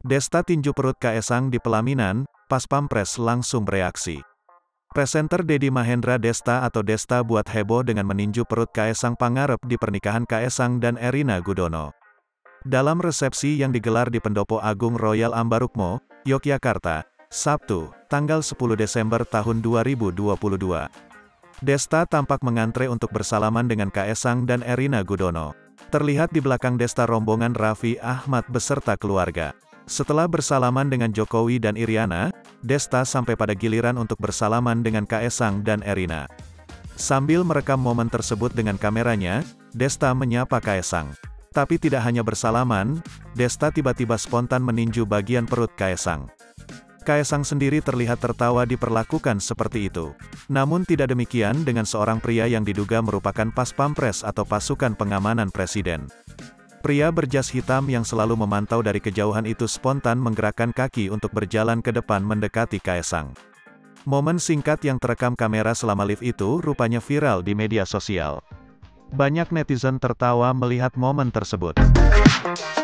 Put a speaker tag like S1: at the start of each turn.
S1: Desta tinju perut Kaesang di pelaminan, pas Pampres langsung bereaksi. Presenter Dedi Mahendra Desta atau Desta buat heboh dengan meninju perut Kaesang Pangarep di pernikahan Kaesang dan Erina Gudono. Dalam resepsi yang digelar di Pendopo Agung Royal Ambarukmo, Yogyakarta, Sabtu, tanggal 10 Desember tahun 2022. Desta tampak mengantre untuk bersalaman dengan Kaesang dan Erina Gudono. Terlihat di belakang Desta rombongan Raffi Ahmad beserta keluarga. Setelah bersalaman dengan Jokowi dan Iriana, Desta sampai pada giliran untuk bersalaman dengan Kaesang dan Erina. Sambil merekam momen tersebut dengan kameranya, Desta menyapa Kaesang. Tapi tidak hanya bersalaman, Desta tiba-tiba spontan meninju bagian perut Kaesang. Kaesang sendiri terlihat tertawa diperlakukan seperti itu. Namun tidak demikian dengan seorang pria yang diduga merupakan Pas Pampres atau pasukan pengamanan presiden. Pria berjas hitam yang selalu memantau dari kejauhan itu spontan menggerakkan kaki untuk berjalan ke depan mendekati Kaesang. Momen singkat yang terekam kamera selama live itu rupanya viral di media sosial. Banyak netizen tertawa melihat momen tersebut.